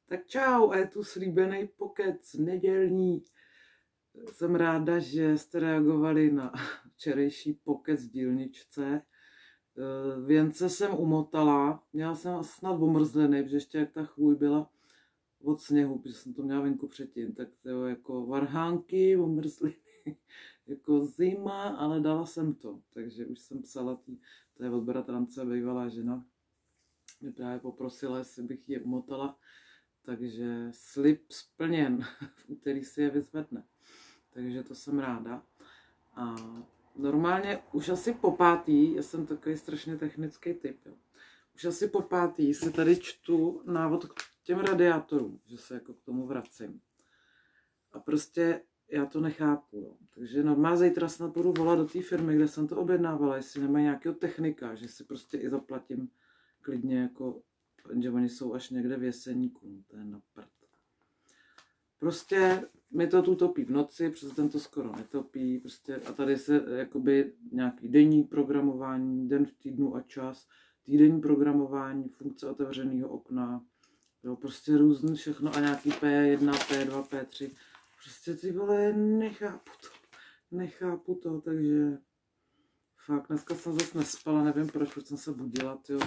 Tak čau, a je tu slíbený pokec nedělní. Jsem ráda, že jste reagovali na včerejší pokec v dílničce. Věnce jsem umotala, měla jsem snad omrzlený, protože ještě jak ta chůj byla od sněhu, protože jsem to měla venku předtím, tak to jako varhánky, omrzliny, jako zima, ale dala jsem to. Takže už jsem psala, to je od bratrance bývalá žena, mě právě poprosila, jestli bych je umotala. Takže slib splněn, v úterý si je vyzvedne. Takže to jsem ráda. A normálně už asi po pátý, já jsem takový strašně technický typ, jo. Už asi po pátý si tady čtu návod k těm radiátorům, že se jako k tomu vracím. A prostě já to nechápu, jo. Takže normálně zítra snad budu volat do té firmy, kde jsem to objednávala, jestli nemají nějakého technika, že si prostě i zaplatím klidně jako, že oni jsou až někde v Jeseníku, to je na prd. Prostě mi to tu topí v noci, přes den to skoro netopí, prostě a tady se jakoby nějaký denní programování, den v týdnu a čas, týdenní programování, funkce otevřeného okna, jo, prostě různý všechno a nějaký P1, P2, P3, prostě ty vole, nechápu to, takže fakt, dneska jsem zase nespala, nevím proč jsem se budila, tyjo.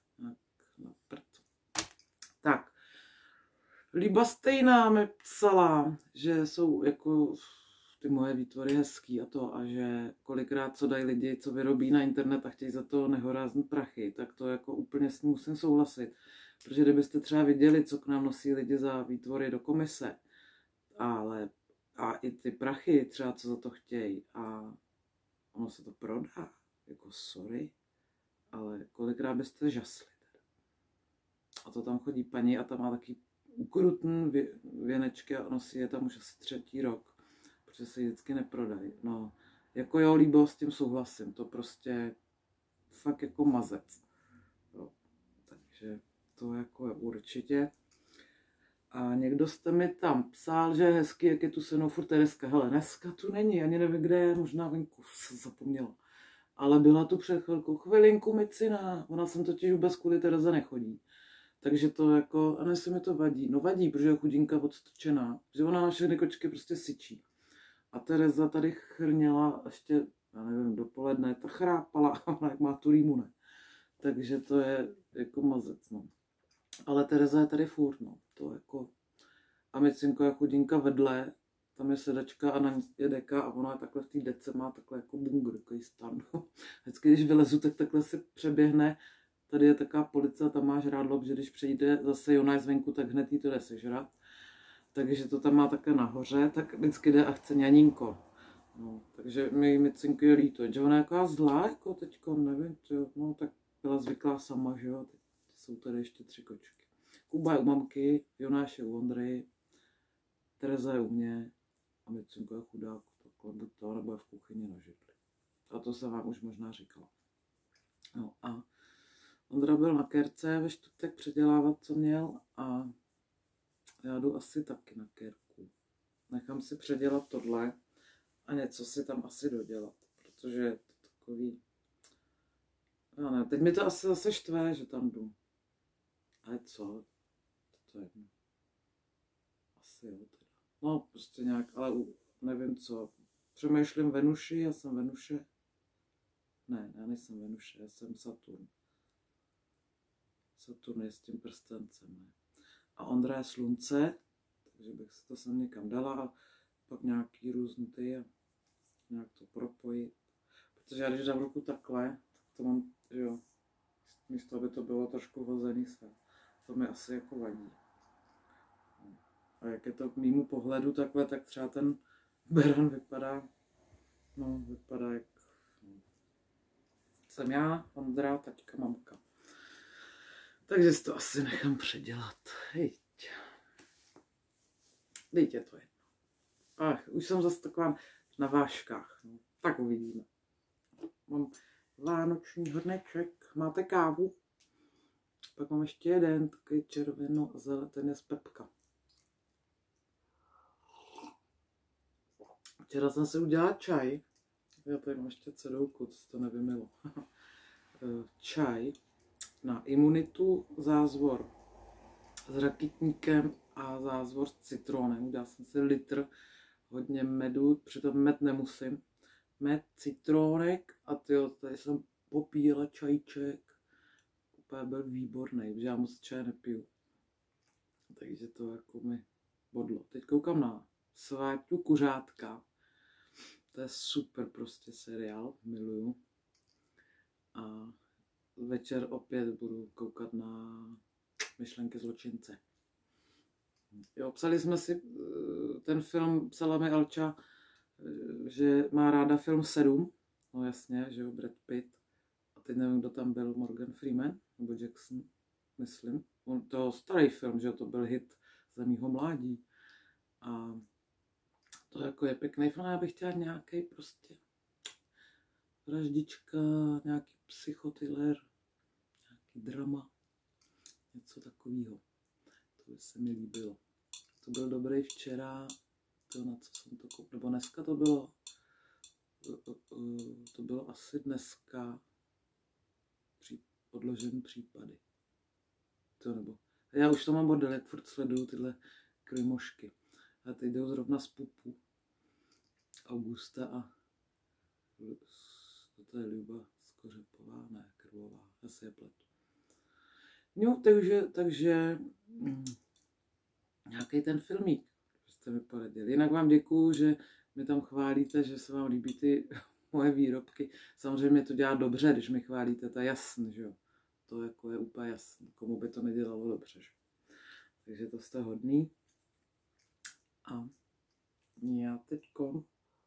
Tak, Líba Stejná mi psala, že jsou jako ty moje výtvory hezký a že kolikrát co dají lidi, co vyrobí na internet a chtějí za to nehorázný prachy, tak to jako úplně s ním musím souhlasit. Protože kdybyste třeba viděli, co k nám nosí lidi za výtvory do komise, a i ty prachy třeba co za to chtějí a ono se to prodá, jako sorry, ale kolikrát byste žasli. A to tam chodí paní a tam má taky ukrutný věnečky a nosí je tam už asi 3. rok, protože se vždycky neprodají. No, jako jo, Líbo, s tím souhlasím, to prostě fakt jako mazec. Jo, takže to jako je určitě. A někdo jste mi tam psal, že je hezký, jak je tu se mnou furt Tereska. Hele, dneska tu není, ani nevím, kde je, možná venku, jsem zapomněla. Ale byla tu před chvilkou, chvilinku Micina, ona sem totiž vůbec kvůli Tereze nechodí. Takže to jako, a jestli mi to vadí. No vadí, protože je chudinka odstrčená, že ona na všechny kočky prostě syčí. A Tereza tady chrněla ještě, já nevím, dopoledne, ta chrápala, ona jak má tu rýmu, ne. Takže to je jako mazec, no. Ale Tereza je tady furt, no. To jako, a Micinko je chudinka vedle, tam je sedačka a na ní je deka a ona je takhle v té dece, má takhle jako bungur, takový stan. Vždycky, když vylezu, tak takhle si přeběhne. Tady je taková police, tam má žrádlo, že když přijde zase Jona zvenku, tak hned jí to jde sežrat. Takže to tam má také nahoře, tak vždycky jde a chce ňaňínko. No, takže mi Cinky je líto, že ona je taková zlá, jako teďko, nevím, no tak byla zvyklá sama, že jo, teď jsou tady ještě 3 kočky. Kuba je u mamky, Jonáš je u Ondry, Tereza je u mě a Micinko je chudák, takhle buď to, nebo je v kuchyni na židli. A to jsem vám už možná říkala. No a Ondra byl na kerce ve čtvrtek předělávat, co měl a já jdu asi taky na kerku. Nechám si předělat tohle a něco si tam asi dodělat, protože je to takový, já nevím, teď mi to asi zase štve, že tam jdu. Ale co? To je jedno. Asi jo teda. No prostě nějak, ale nevím co. Přemýšlím Venuši, já jsem Venuše. Ne, já nejsem Venuše, já jsem Saturn. Saturn je s tím prstencem, ne? A Ondra je Slunce, takže bych si to sem někam dala a pak nějaký různý ty a nějak to propojit. Protože já když dám ruku takhle, tak to mám, že jo, místo aby to bylo trošku hozený se. To mi asi jako vadí. A jak je to k mému pohledu takhle, tak třeba ten beran vypadá, no vypadá jak, jsem já, Ondra, taťka, mamka. Takže si to asi nechám předělat. Hejď. Dejte to jedno. Ach, už jsem zase taková na vážkách. No, tak uvidíme. Mám vánoční hrneček. Máte kávu? Pak mám ještě jeden, takový červeno a zelený, ten je z Pepka. Včera jsem si udělala čaj. Já tady mám ještě cedulku, co to nevymilo. Čaj na imunitu, zázvor s rakitníkem a zázvor s citronem. Udělal jsem si litr, hodně medu, přitom med nemusím. Med, citronek a tyjo, tady jsem popíjela čajček. Úplně byl výborný, protože já moc čaje nepiju. Takže to jako mi bodlo. Teď koukám na Sváťu kuřátka. To je super prostě seriál, miluju. A večer opět budu koukat na Myšlenky zločince. Jo, psali jsme si ten film, psala mi Alča, že má ráda film 7. No jasně, že jo, Brad Pitt. A teď nevím, kdo tam byl, Morgan Freeman nebo Jackson, myslím. To starý film, že to byl hit za mýho mládí. A to jako je pěkný film, já bych chtěla nějaký prostě vraždička, nějaký psychotyler, nějaký drama, něco takového. To by se mi líbilo. To byl dobrý včera, to na co jsem to koupil, nebo dneska to bylo asi dneska odložený případy. To nebo, já už to mám bordel, jak furt sleduju tyhle krymošky. A teď jdou zrovna z Pupu Augusta a to je Luba Skořepová, ne, Krvová, asi je pletu. No, takže nějaký ten filmík, že jste mi poradili. Jinak vám děkuju, že mi tam chválíte, že se vám líbí ty moje výrobky. Samozřejmě mě to dělá dobře, když mi chválíte, to je jasný, že jo. To jako je úplně jasný, komu by to nedělalo dobře, že? Takže to jste hodný. A já teďkon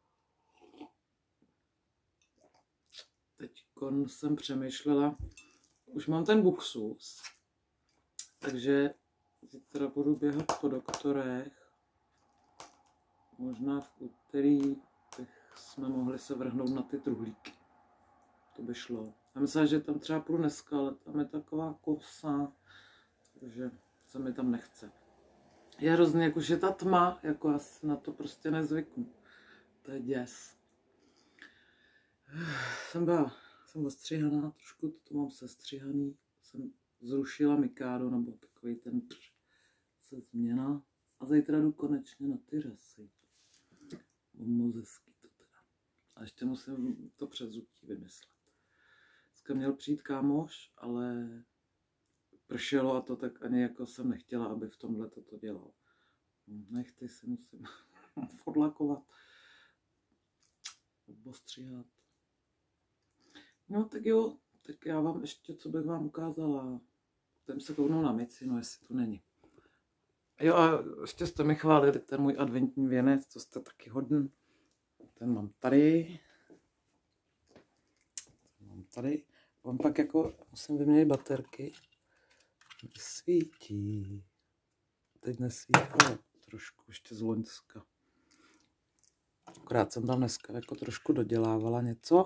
jsem přemýšlela, už mám ten buksus, takže zítra budu běhat po doktorech. Možná v úterý jsme mohli se vrhnout na ty truhlíky. To by šlo. Já myslím, že tam třeba půjdu dneska, ale tam je taková kosa, takže se mi tam nechce. Je hrozně, jak už je ta tma, jako já si na to prostě nezvyknu. To je děs. Jsem ostříhaná, trošku to mám sestříhaný. Jsem zrušila Mikado, nebo takový ten se změna. A zítra jdu konečně na ty řasy. Moc hezký to teda. A ještě musím to předzutí vymyslet. Dneska měl přijít kámoš, ale pršelo a to tak ani jako jsem nechtěla, aby v tomhle toto dělal. Nechty si musím odlakovat, ostříhat. No tak jo, tak já vám ještě, co bych vám ukázala. Tam se kouknu na Mici, no jestli tu není. Jo a ještě jste mi chválili ten můj adventní věnec, to jste taky hodný. Ten mám tady. Vám pak jako musím vyměnit baterky. Svítí. Teď nesvítí, ale trošku ještě z loňska. Akorát jsem tam dneska jako trošku dodělávala něco.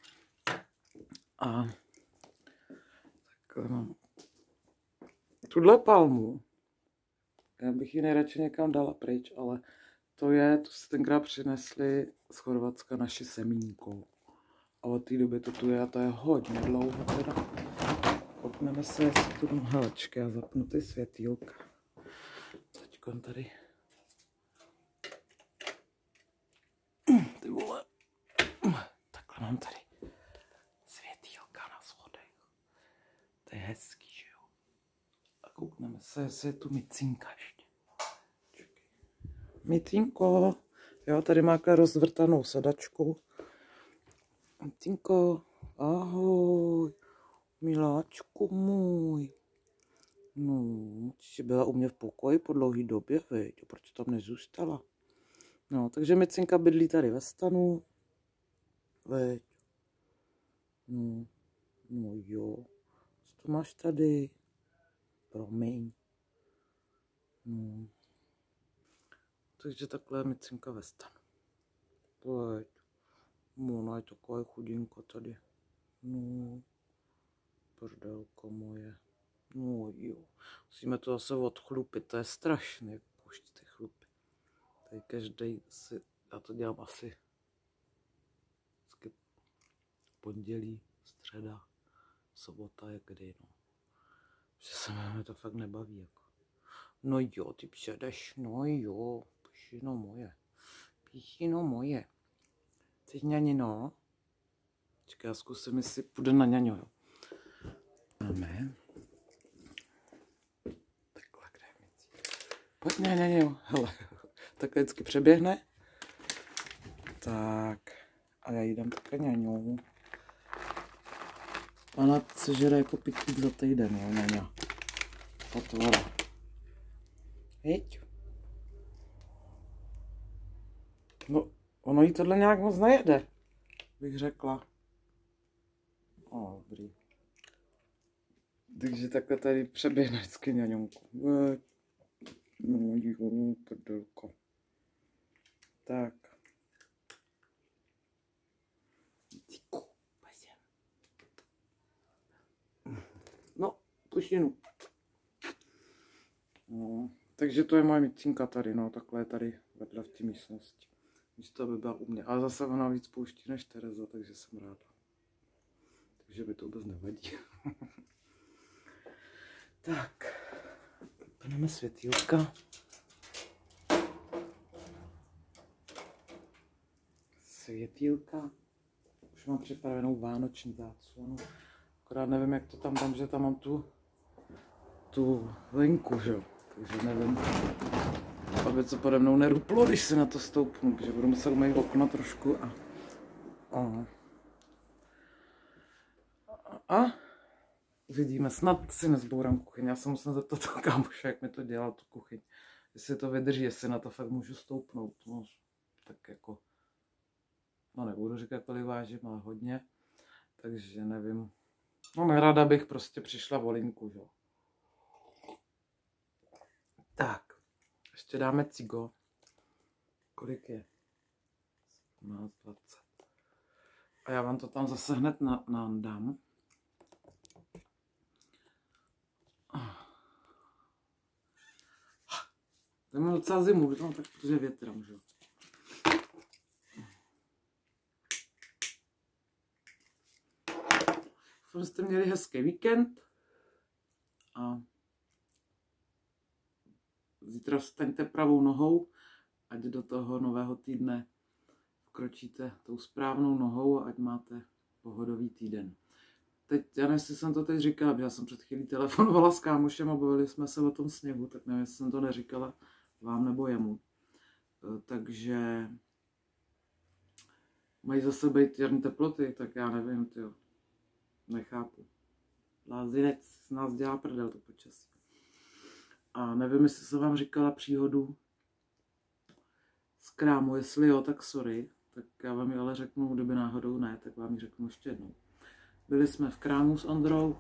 A takhle mám tuhle palmu. Já bych ji nejradši někam dala pryč, ale to si tenkrát přinesli z Chorvatska naši semínko. A od té doby to tu je a to je hodně dlouho teda. Koukneme se, jestli tu mám helečky a zapnu ty světýlka. Teďkon tady. Ty vole. Takhle mám tady světýlka na schodech. To je hezký, že jo? A koukneme se, jestli je tu Micinka ještě. Čekaj. Micinko. Jo, tady má rozvrtanou sedačku. Micinko. Ahoj. Miláčku můj. No, jsi byla u mě v pokoji po dlouhý době, veď, proč tam nezůstala? No, takže Micinka bydlí tady ve stanu, veď. No jo, co to máš tady? Promiň. No. Takže takhle je Micinka ve stanu. Veď. Ona je taková chudinka tady. No. Prdelko moje. No jo. Musíme to zase odchlupit. To je strašné, jak pouštět ty chlupy. Tady každý si... Já to dělám asi... Pondělí, středa, sobota, jak kdy, no. Že se mě to fakt nebaví, jako. No jo, ty předeš, no jo, píšino moje. Píšino moje. Chceš ňaňino? Čekaj, já zkusím, jestli půjde na ňaňo, jo. Máme. Takhle, kde je mící? Pojď ňaňo, hele. Takhle vždycky přeběhne. Tak. A já jí dám takhle ňaňu. Ona se žere jako pitlík za týden, jo, ňaňa. Potvora. Jeď. No, ono jí tohle nějak moc nejede, bych řekla. O, dobrý. Takže takhle tady přeběhne vždycky ňaňonku. No jo, prdelko. Tak. No, puštinu. No, takže to je moje micínka tady, no, takhle je tady vedle v té místnosti. Místo aby byla u mě. Ale zase ona víc pouští než Tereza, takže jsem ráda. Takže mi to vůbec nevadí. Tak, vypneme světýlka. Světýlka. Už mám připravenou vánoční záclonu. Akorát nevím, jak to tam dám, že tam mám tu venku, že jo. Takže nevím, aby co pode mnou neruplo, když se na to stoupnu, protože budu muset umýt okna trošku a uvidíme, snad si nezbourám kuchyň. Já se musím zeptat toho kámoše, jak mi to dělá tu kuchyň. Jestli to vydrží, jestli na to fakt můžu stoupnout. No, tak jako, no nebudu říkat, kolik vážím, ale hodně. Takže nevím. No nerada bych prostě přišla o linku, že jo. Tak, ještě dáme cigo. Kolik je? 17, 20. A já vám to tam zase hned dám. To mám docela zimu, no, tak protože větra můžu. Jste měli hezký víkend a zítra vstaňte pravou nohou, ať do toho nového týdne vkročíte tou správnou nohou a ať máte pohodový týden. Teď, já nevím, jestli jsem to teď říkala, protože já jsem před chvílí telefonovala s kámošem a bavili jsme se o tom sněhu, tak nevím, jestli jsem to neříkala vám nebo jemu. Takže mají zase být jarní teploty, tak já nevím, tyjo. Nechápu. Lázinec z nás dělá prdel to počasí. A nevím, jestli jsem vám říkala příhodu z krámu, jestli jo, tak sorry. Tak já vám ji ale řeknu, kdyby náhodou ne, tak vám ji řeknu ještě jednou. Byli jsme v krámu s Ondrou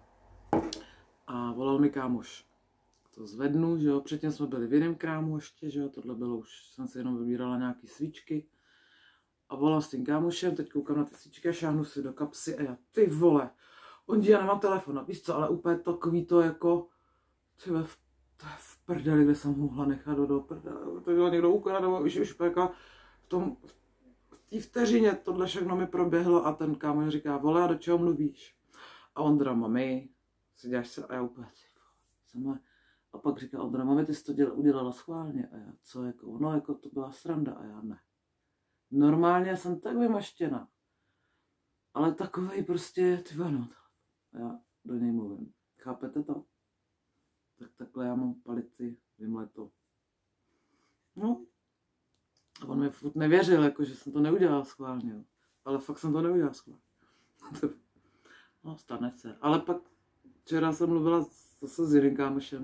a volal mi kámoš. To zvednu, že jo, předtím jsme byli v jiném krámu ještě, že jo, tohle bylo už, jsem si jenom vybírala nějaký svíčky. A volám s tím kámošem, teď koukám na ty svíčky a šáhnu si do kapsy a já, ty vole, Ondi, já nemám telefon, a víš co, ale úplně takový to jako, třeba v prdeli, kde jsem mohla nechat do prdele, to někdo ukradl, už jako v té vteřině tohle všechno mi proběhlo a ten kámoš říká, vole, a do čeho mluvíš? A Ondra, mami, si děláš se, a já úplně, a pak říká Ondra, mami, ty jsi to udělala schválně, a já, co, jako, no, jako to byla sranda, a já ne. Normálně jsem tak vymaštěna, ale takovej prostě, ty no, já do něj mluvím. Chápete to? Tak takhle já mám palici, vymleto. No, a on mi furt nevěřil, jako, že jsem to neudělala schválně, jo. Ale fakt jsem to neudělala schválně. No, stane se. Ale pak včera jsem mluvila zase s jiným kámošem.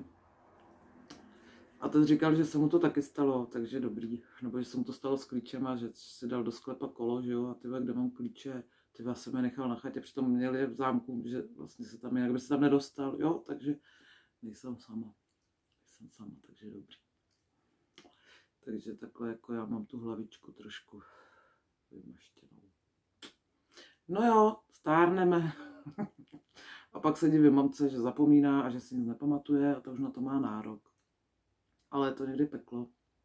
A ten říkal, že se mu to taky stalo, takže dobrý. Nebo že se mu to stalo s klíčem a že si dal do sklepa kolo, že jo. A tyhle, kde mám klíče, tyhle jsem je nechal na chatě, přitom měli je v zámku, že vlastně se tam jinak by se tam nedostal, jo. Takže nejsem sama. Takže dobrý. Takže takhle jako já mám tu hlavičku trošku vymaštěnou. No jo, stárneme. A pak se divím mamce, že zapomíná a že si nic nepamatuje a to už na to má nárok. Ale je to někdy peklo.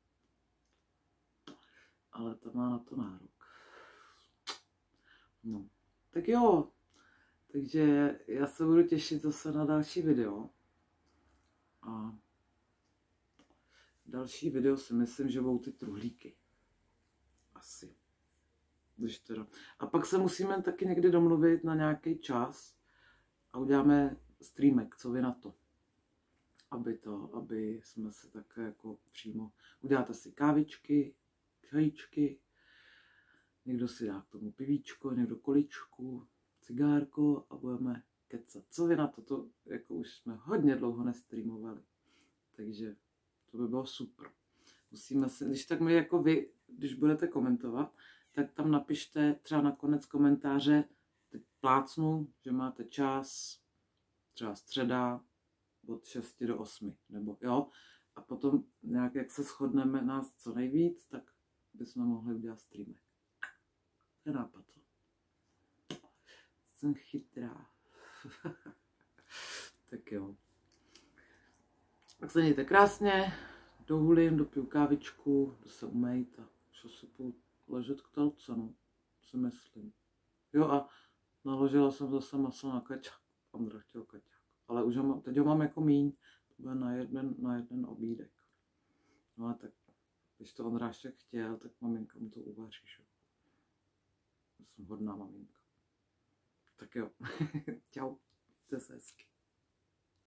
Ale to má na to nárok. No, tak jo. Takže já se budu těšit zase na další video. A další video si myslím, že budou ty truhlíky. Asi. Když teda. A pak se musíme taky někdy domluvit na nějaký čas a uděláme streamek, co vy na to. Aby jsme se také jako přímo, uděláte si kávičky, čajíčky, někdo si dá k tomu pivíčko, někdo količku, cigárko a budeme kecat. Co vy na to? To jako už jsme hodně dlouho nestreamovali, takže to by bylo super. Musíme si, když tak mi jako vy, když budete komentovat, tak tam napište třeba na konec komentáře, teď plácnu, že máte čas, třeba středa, od 6 do 8, nebo jo, a potom nějak, jak se shodneme nás co nejvíc, tak bychom mohli udělat streamek. To je nápad. Jsem chytrá. Tak jo. Tak se mějte krásně, dohulím, dopiju kávičku, jdu se umejt a se půjdu ležet k telce, no, si myslím. Jo a naložila jsem zase maso na kaťák. Ondra chtěl kaťák. Ale už teď ho mám jako míň, to bude na jeden obídek. No a tak, když to Ondrášek chtěl, tak maminka mu to uvaří, že? Já jsem hodná maminka. Tak jo, čau, jste se hezky.